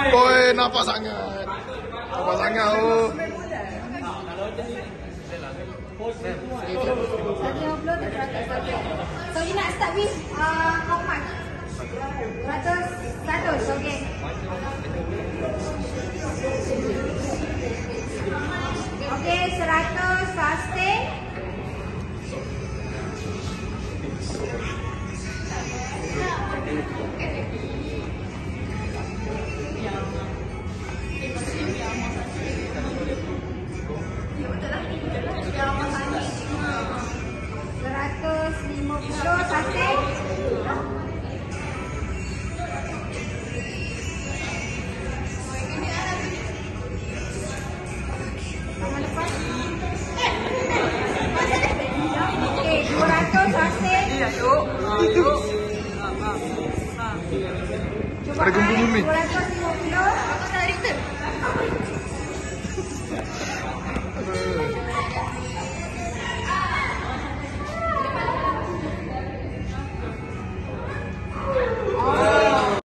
Oi, nampak sangat. Nampak sangat oh. So you nak start with how much? 100, okay. Okay, 100 sustain. Ada gempa bumi.